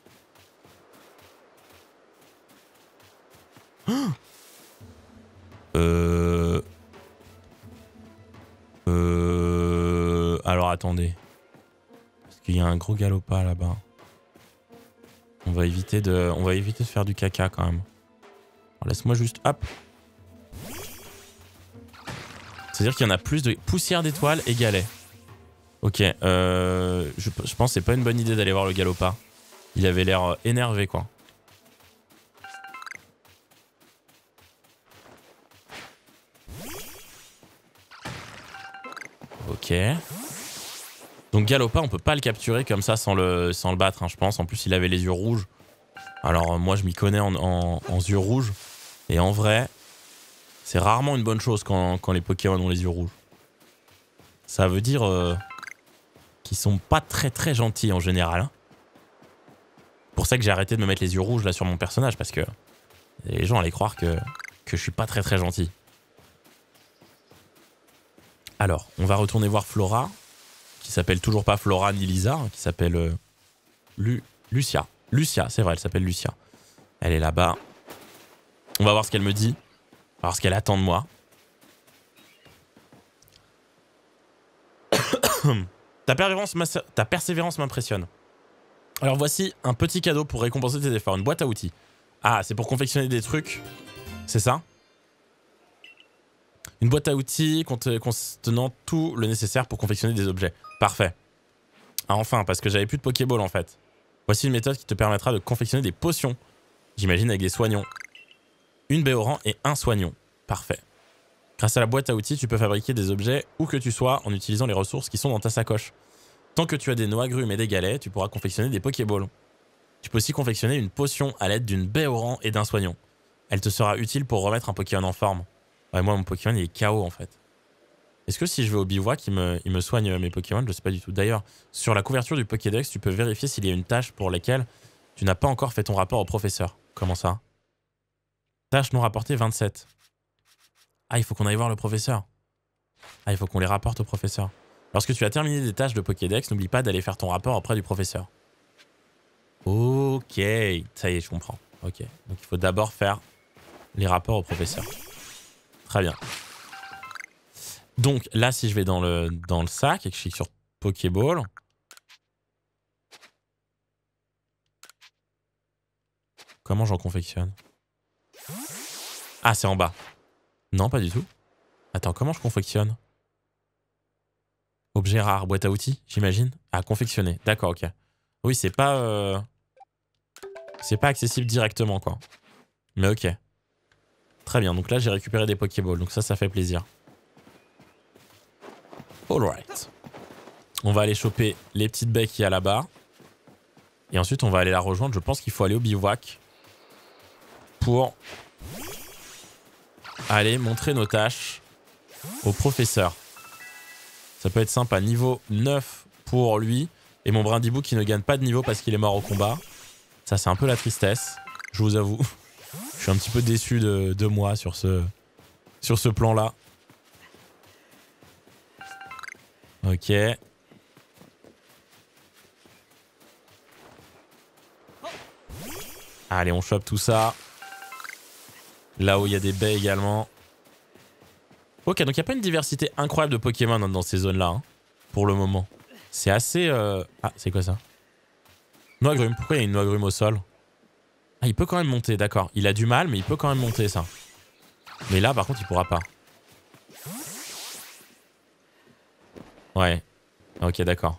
Alors attendez. Parce qu'il y a un gros galopin là-bas. On va éviter de faire du caca quand même. Laisse-moi juste... Hop. C'est-à-dire qu'il y en a plus de poussière d'étoiles et galets. Ok. Je pense que c'est pas une bonne idée d'aller voir le galopin. Il avait l'air énervé quoi. Ok. Donc Galopin, on peut pas le capturer comme ça sans le battre, hein, je pense. En plus, il avait les yeux rouges. Alors moi, je m'y connais en yeux rouges. Et en vrai, c'est rarement une bonne chose quand les Pokémon ont les yeux rouges. Ça veut dire qu'ils sont pas très très gentils en général. Hein. Pour ça que j'ai arrêté de me mettre les yeux rouges là sur mon personnage. Parce que les gens allaient croire que je suis pas très très gentil. Alors, on va retourner voir Flora, qui s'appelle toujours pas Flora ni Lisa, qui s'appelle Lucia. Lucia, c'est vrai, elle s'appelle Lucia. Elle est là-bas. On va voir ce qu'elle me dit. On va voir ce qu'elle attend de moi. Ta persévérance m'impressionne. Alors voici un petit cadeau pour récompenser tes efforts. Une boîte à outils. Ah, c'est pour confectionner des trucs. C'est ça ? Une boîte à outils contenant tout le nécessaire pour confectionner des objets. Parfait. Ah, enfin, parce que j'avais plus de Pokéball en fait. Voici une méthode qui te permettra de confectionner des potions. J'imagine avec des soignons. Une Béoran et un soignon. Parfait. Grâce à la boîte à outils, tu peux fabriquer des objets où que tu sois en utilisant les ressources qui sont dans ta sacoche. Tant que tu as des noix agrumes et des galets, tu pourras confectionner des Pokéballs. Tu peux aussi confectionner une potion à l'aide d'une Béoran et d'un soignon. Elle te sera utile pour remettre un Pokémon en forme. Ouais, moi, mon Pokémon, il est KO en fait. Est-ce que si je vais au bivouac, il me soigne mes Pokémon? Je sais pas du tout. D'ailleurs, sur la couverture du Pokédex, tu peux vérifier s'il y a une tâche pour laquelle tu n'as pas encore fait ton rapport au professeur. Comment ça? Tâche non rapportée 27. Ah, il faut qu'on aille voir le professeur. Ah, il faut qu'on les rapporte au professeur. Lorsque tu as terminé des tâches de Pokédex, n'oublie pas d'aller faire ton rapport auprès du professeur. Ok, ça y est, je comprends. Ok, donc il faut d'abord faire les rapports au professeur. Très bien. Donc là, si je vais dans le sac et que je clique sur Pokéball... Comment j'en confectionne? Ah, c'est en bas. Non, pas du tout. Attends, comment je confectionne? Objet rare, boîte à outils, j'imagine. Ah, confectionner. D'accord, ok. Oui, c'est pas accessible directement, quoi. Mais ok. Très bien, donc là, j'ai récupéré des Pokéballs. Donc ça fait plaisir. Alright. On va aller choper les petites baies qu'il y a là-bas. Et ensuite, on va aller la rejoindre. Je pense qu'il faut aller au bivouac pour aller montrer nos tâches au professeur. Ça peut être sympa. Niveau 9 pour lui. Et mon Brindibou qui ne gagne pas de niveau parce qu'il est mort au combat. Ça, c'est un peu la tristesse. Je vous avoue. Je suis un petit peu déçu de moi sur ce plan-là. Ok. Allez, on chope tout ça. Là où il y a des baies également. Ok, donc il n'y a pas une diversité incroyable de Pokémon dans ces zones-là, hein, pour le moment. C'est assez... Ah, c'est quoi ça? Noix-grume. Pourquoi il y a une noix-grume au sol? Ah, il peut quand même monter, d'accord. Il a du mal, mais il peut quand même monter, ça. Mais là, par contre, il pourra pas. Ouais. Ok, d'accord.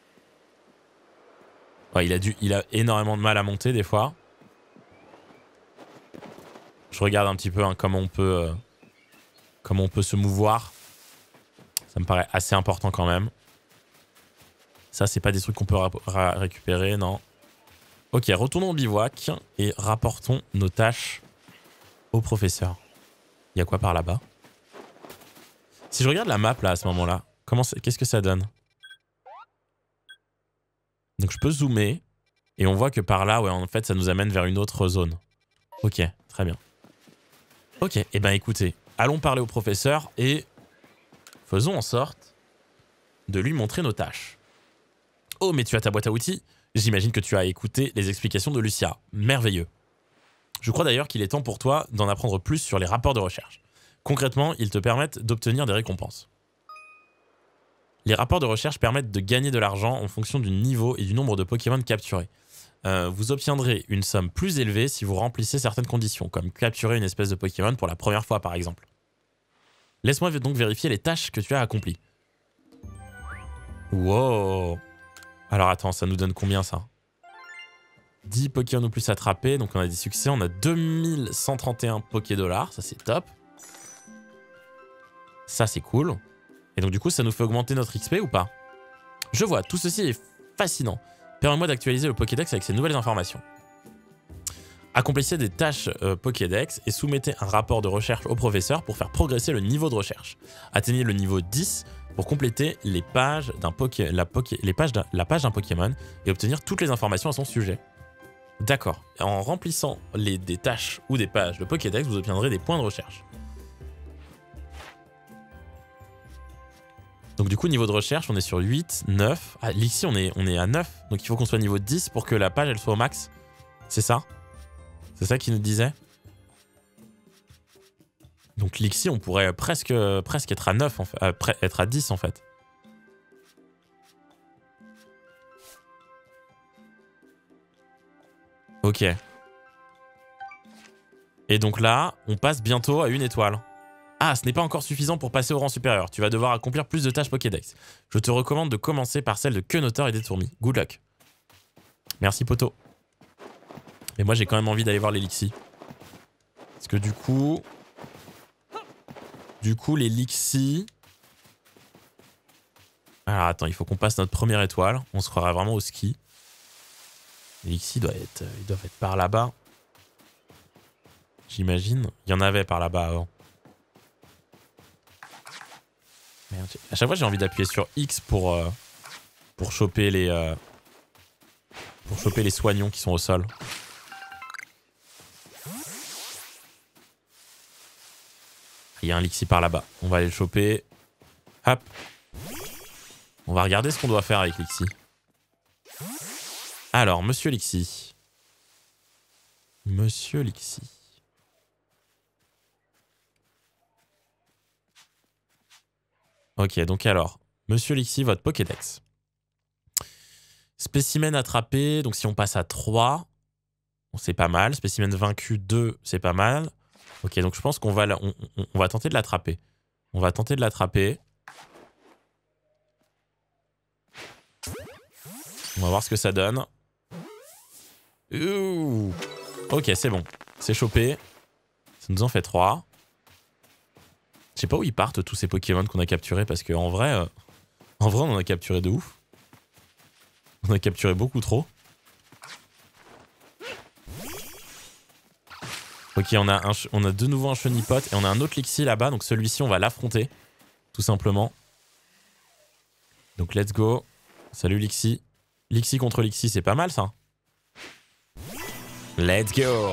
Ouais, il a énormément de mal à monter, des fois. Je regarde un petit peu hein, comment on peut se mouvoir. Ça me paraît assez important quand même. Ça, c'est pas des trucs qu'on peut récupérer, non. Ok, retournons au bivouac et rapportons nos tâches au professeur. Il y a quoi par là-bas? Si je regarde la map là à ce moment-là, qu'est-ce que ça donne? Donc je peux zoomer et on voit que par là, ouais, en fait, ça nous amène vers une autre zone. Ok, très bien. Ok, et ben écoutez, allons parler au professeur et faisons en sorte de lui montrer nos tâches. Oh, mais tu as ta boîte à outils? J'imagine que tu as écouté les explications de Lucia. Merveilleux. Je crois d'ailleurs qu'il est temps pour toi d'en apprendre plus sur les rapports de recherche. Concrètement, ils te permettent d'obtenir des récompenses. Les rapports de recherche permettent de gagner de l'argent en fonction du niveau et du nombre de Pokémon capturés. Vous obtiendrez une somme plus élevée si vous remplissez certaines conditions, comme capturer une espèce de Pokémon pour la première fois par exemple. Laisse-moi donc vérifier les tâches que tu as accomplies. Wow. Alors attends, ça nous donne combien ça? 10 Pokémon ou plus attrapés, donc on a des succès, on a 2131 Pokédollars, ça c'est top. Ça c'est cool. Et donc du coup ça nous fait augmenter notre XP ou pas? Je vois, tout ceci est fascinant. Permets-moi d'actualiser le Pokédex avec ces nouvelles informations. Accomplissez des tâches Pokédex et soumettez un rapport de recherche au professeur pour faire progresser le niveau de recherche. Atteignez le niveau 10 pour compléter les pages d'un la page d'un Pokémon et obtenir toutes les informations à son sujet. D'accord. En remplissant des tâches ou des pages de Pokédex, vous obtiendrez des points de recherche. Donc du coup, niveau de recherche, on est sur 8, 9. Ah, ici, on est à 9. Donc il faut qu'on soit niveau 10 pour que la page, elle soit au max. C'est ça? C'est ça qu'il nous disait? Donc l'Ixi, on pourrait presque être à 9, en fait, être à 10 en fait. Ok. Et donc là, on passe bientôt à 1 étoile. Ah, ce n'est pas encore suffisant pour passer au rang supérieur. Tu vas devoir accomplir plus de tâches Pokédex. Je te recommande de commencer par celle de Quenoteur et des Tourmis. Good luck. Merci, poto. Et moi, j'ai quand même envie d'aller voir l'Elixir. Parce que du coup, l'Elixir... Alors attends, il faut qu'on passe notre première étoile. On se croirait vraiment au ski. L'Elixir ils doivent être par là-bas. J'imagine. Il y en avait par là-bas avant. Merde, à chaque fois, j'ai envie d'appuyer sur X pour choper les soignons qui sont au sol. Il y a un Lixi par là-bas. On va aller le choper. Hop. On va regarder ce qu'on doit faire avec Lixi. Alors, monsieur Lixi. Monsieur Lixi. Ok, donc alors, Monsieur Lixi, votre Pokédex. Spécimen attrapé, donc si on passe à 3, c'est pas mal. Spécimen vaincu 2, c'est pas mal. Ok, donc je pense qu'on va, on va tenter de l'attraper. On va tenter de l'attraper. On va voir ce que ça donne. Ouh. Ok, c'est bon. C'est chopé. Ça nous en fait 3. Je sais pas où ils partent tous ces Pokémon qu'on a capturés parce qu'en vrai, on en a capturé de ouf. On a capturé beaucoup trop. Ok, on a de nouveau un Chenipote et on a un autre Lixi là-bas. Donc celui-ci, on va l'affronter. Tout simplement. Donc let's go. Salut Lixi. Lixi contre Lixi, c'est pas mal ça. Let's go.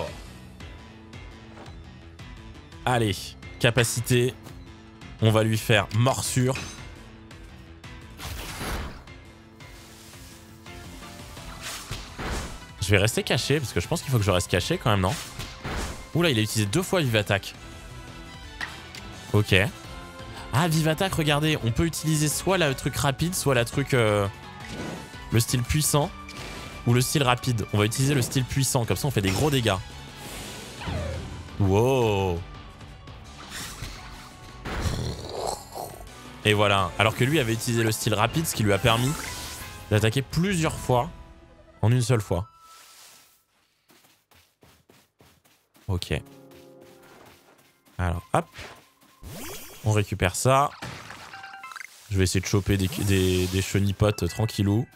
Allez, capacité. On va lui faire morsure. Je vais rester caché parce que je pense qu'il faut que je reste caché quand même, non? Oula, il a utilisé 2 fois Vive Attaque. Ok. Ah, Vive Attaque, regardez, on peut utiliser soit le truc rapide, soit le truc... le style puissant ou le style rapide. On va utiliser le style puissant, comme ça on fait des gros dégâts. Wow. Et voilà. Alors que lui avait utilisé le style rapide, ce qui lui a permis d'attaquer plusieurs fois en une seule fois. Ok. Alors, hop. On récupère ça. Je vais essayer de choper des chenipotes tranquillou.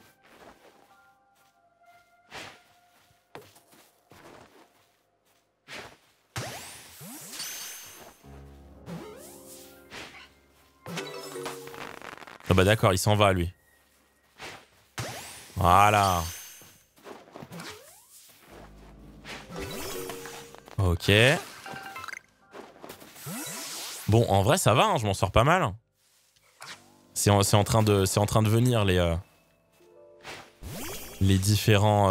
Ah bah d'accord, il s'en va lui. Voilà. Ok. Bon, en vrai, ça va, hein, je m'en sors pas mal. C'est en train de venir les différents...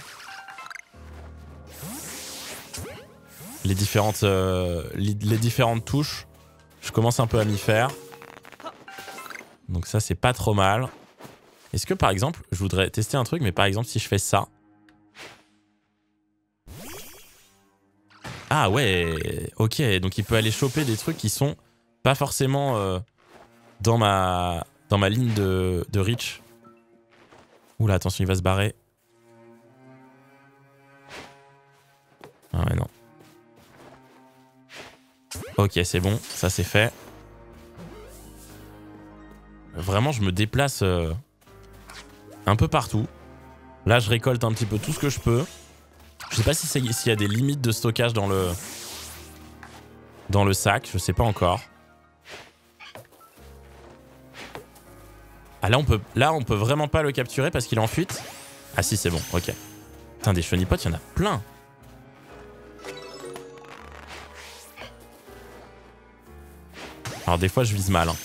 les différentes touches. Je commence un peu à m'y faire. Donc ça, c'est pas trop mal. Est-ce que, par exemple, je voudrais tester un truc, mais par exemple, si je fais ça... Ah ouais, ok, donc il peut aller choper des trucs qui sont pas forcément dans ma ligne de reach. Oula, attention, il va se barrer. Ah ouais, non. Ok, c'est bon, ça c'est fait. Vraiment, je me déplace un peu partout. Là, je récolte un petit peu tout ce que je peux. Je sais pas s'il y a des limites de stockage dans le sac, je sais pas encore. Ah là on peut vraiment pas le capturer parce qu'il est en fuite. Ah si, c'est bon, ok. Putain, des chenipotes, il y en a plein. Alors des fois je vise mal. Hein.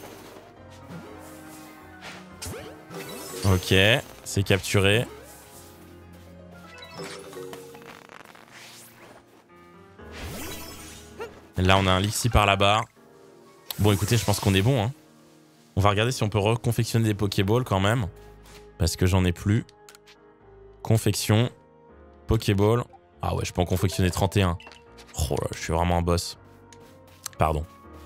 Ok, c'est capturé. Là, on a un Lixi par là-bas. Bon, écoutez, je pense qu'on est bon. Hein. On va regarder si on peut reconfectionner des Pokéballs quand même. Parce que j'en ai plus. Confection. Pokéball. Ah ouais, je peux en confectionner 31. Oh là, je suis vraiment un boss. Pardon.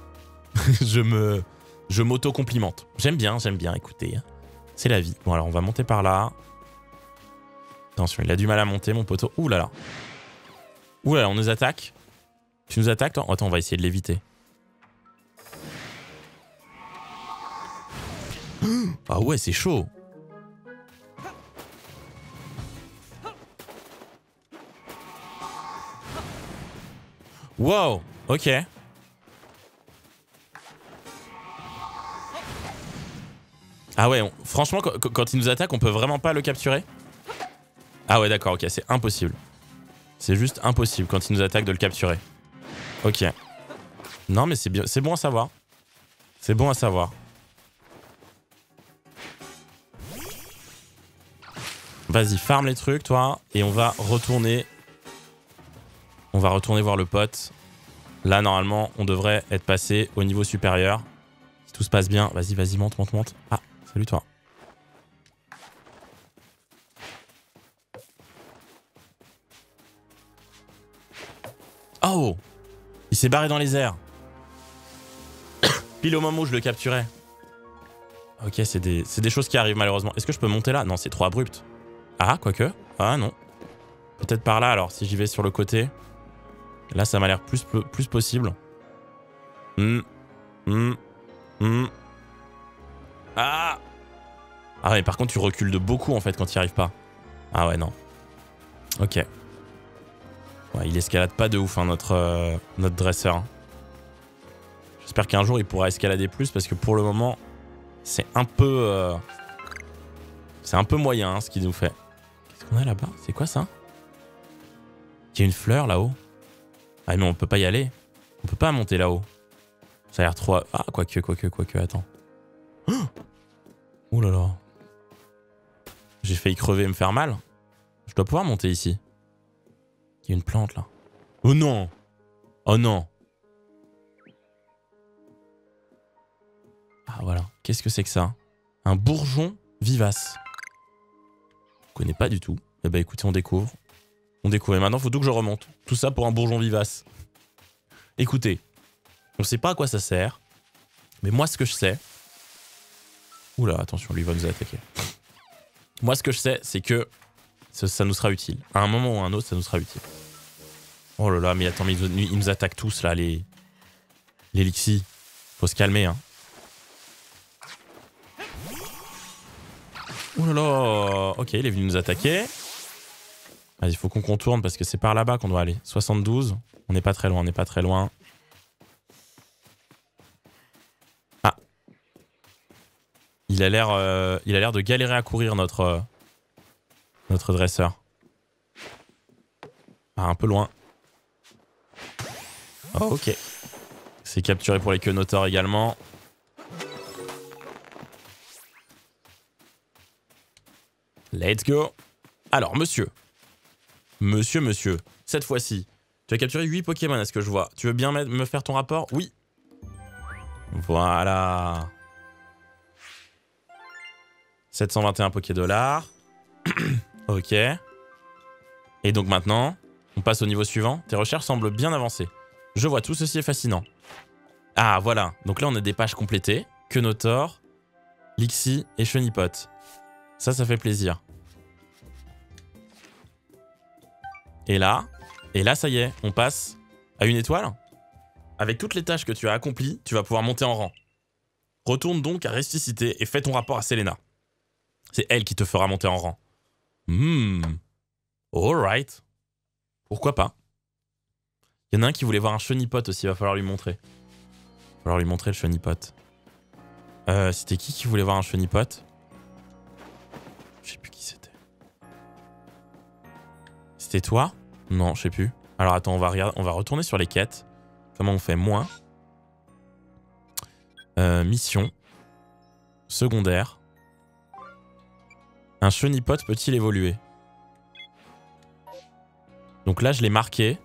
Je m'auto-complimente. J'aime bien, écoutez. C'est la vie. Bon, alors, on va monter par là. Attention, il a du mal à monter, mon poteau. Ouh là là. Ouh là là, on nous attaque. Tu nous attaques, toi? Attends, on va essayer de l'éviter. Ah ouais, c'est chaud. Wow, ok. Ah ouais, franchement, quand il nous attaque, on peut vraiment pas le capturer? Ah ouais, d'accord, ok, c'est impossible. C'est juste impossible quand il nous attaque de le capturer. Ok. Non, mais c'est bien, c'est bon à savoir. C'est bon à savoir. Vas-y, farm les trucs, toi, et on va retourner. On va retourner voir le pote. Là, normalement, on devrait être passé au niveau supérieur. tout se passe bien. Vas-y, vas-y, monte, monte, monte. Ah, salut toi. Oh! Il s'est barré dans les airs. Pile au moment où je le capturais. Ok, c'est des choses qui arrivent malheureusement. Est-ce que je peux monter là? Non, c'est trop abrupt. Ah, quoique. Ah non. Peut-être par là alors, si j'y vais sur le côté. Là, ça m'a l'air plus possible. Ah! Ah mais par contre, tu recules de beaucoup en fait quand tu n'y arrives pas. Ah ouais, non. Ok. Ouais, il escalade pas de ouf, hein, notre dresseur. J'espère qu'un jour, il pourra escalader plus parce que pour le moment, c'est un peu moyen hein, ce qu'il nous fait. Qu'est-ce qu'on a là-bas? C'est quoi ça? Il y a une fleur là-haut. Ah mais on peut pas y aller. On peut pas monter là-haut. Ça a l'air trop... Ah, quoique, attends. Ouh là là. J'ai failli crever et me faire mal. Je dois pouvoir monter ici. Il y a une plante là. Oh non! Oh non! Ah voilà. Qu'est-ce que c'est que ça? Un bourgeon vivace. Je connais pas du tout. Eh ben écoutez, on découvre. On découvre. Et maintenant, il faut tout que je remonte. Tout ça pour un bourgeon vivace. Écoutez, on sait pas à quoi ça sert. Mais moi, ce que je sais... Oula, attention, lui va nous attaquer. Moi, ce que je sais, c'est que ça nous sera utile. À un moment ou à un autre, ça nous sera utile. Oh là là, mais attends, mais ils nous attaquent tous, là, les Lixi. Faut se calmer, hein. Oh là là. Ok, il est venu nous attaquer. Vas-y, il faut qu'on contourne parce que c'est par là-bas qu'on doit aller. 72. On n'est pas très loin, on n'est pas très loin. Ah. Il a l'air de galérer à courir, notre dresseur. Ah, un peu loin. Oh, ok. C'est capturé pour les quenotors également. Let's go. Alors, monsieur. Monsieur. Cette fois-ci, tu as capturé 8 Pokémon, est-ce que je vois? Tu veux bien me faire ton rapport? Oui. Voilà. 721 Pokédollars. Ok. Et donc maintenant, on passe au niveau suivant. Tes recherches semblent bien avancées. Je vois, tout ceci est fascinant. Ah, voilà. Donc là, on a des pages complétées. Quenotor, Lixi et Chenipote. Ça fait plaisir. Et là, ça y est, on passe à une étoile. Avec toutes les tâches que tu as accomplies, tu vas pouvoir monter en rang. Retourne donc à Rusticité et fais ton rapport à Selena. C'est elle qui te fera monter en rang. Alright. Pourquoi pas? Il y en a un qui voulait voir un Chenipote aussi, il va falloir lui montrer. Il va falloir lui montrer le Chenipote. C'était qui voulait voir un Chenipote? Je sais plus qui c'était. C'était toi? Non, je sais plus. Alors attends, on va retourner sur les quêtes. Comment on fait? Moins. Mission. Secondaire. Un Chenipote peut-il évoluer? Donc là, je l'ai marqué.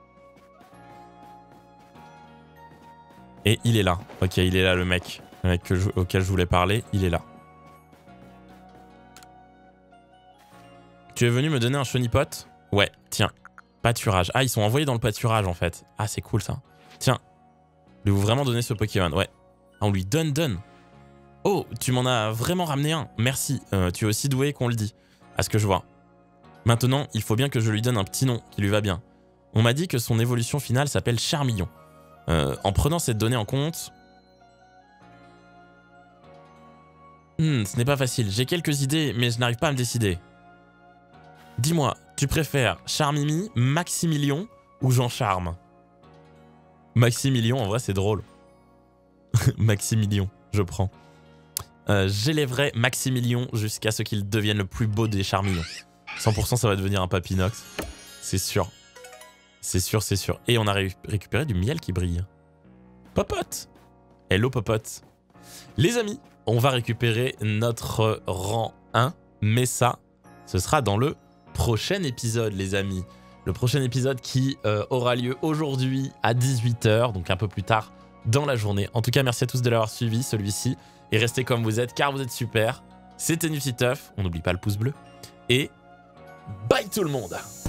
Et il est là. Ok, il est là, le mec. Le mec auquel je voulais parler, il est là. Tu es venu me donner un Chenipote? Ouais, tiens. Pâturage. Ah, ils sont envoyés dans le pâturage, en fait. Ah, c'est cool, ça. Tiens. Lui, vous vraiment donner ce Pokémon? Ouais. Ah, on lui donne. Oh, tu m'en as vraiment ramené un. Merci. Tu es aussi doué qu'on le dit. À ce que je vois. Maintenant, il faut bien que je lui donne un petit nom qui lui va bien. On m'a dit que son évolution finale s'appelle Charmillon. En prenant cette donnée en compte... ce n'est pas facile. J'ai quelques idées, mais je n'arrive pas à me décider. Dis-moi, tu préfères Charmimi, Maximilion ou Jean Charme? Maximilion, en vrai, c'est drôle. Maximilion, je prends. J'élèverai Maximilion jusqu'à ce qu'il devienne le plus beau des Charmillons. 100% ça va devenir un Papinox. C'est sûr. C'est sûr. Et on a récupéré du miel qui brille. Popote. Hello Popote. Les amis, on va récupérer notre rang 1. Mais ça, ce sera dans le prochain épisode, les amis. Le prochain épisode qui aura lieu aujourd'hui à 18 h, donc un peu plus tard dans la journée. En tout cas, merci à tous de l'avoir suivi, celui-ci. Et restez comme vous êtes, car vous êtes super. C'était Nifty Tuff. On n'oublie pas le pouce bleu. Et bye tout le monde!